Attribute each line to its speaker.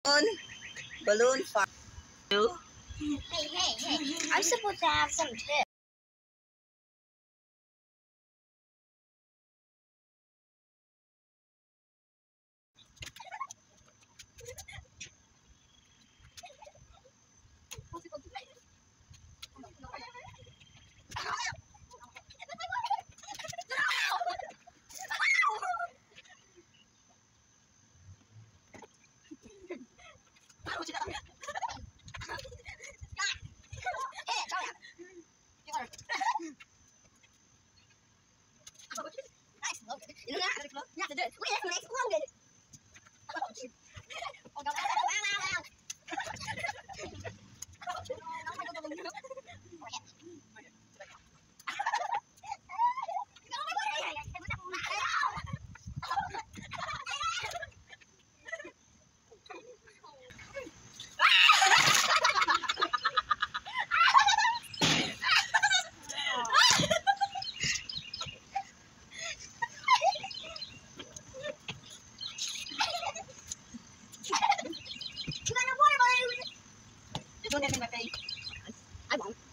Speaker 1: balloon fight.
Speaker 2: Hey. I'm supposed to have some tips. Don't get in my face. I won't.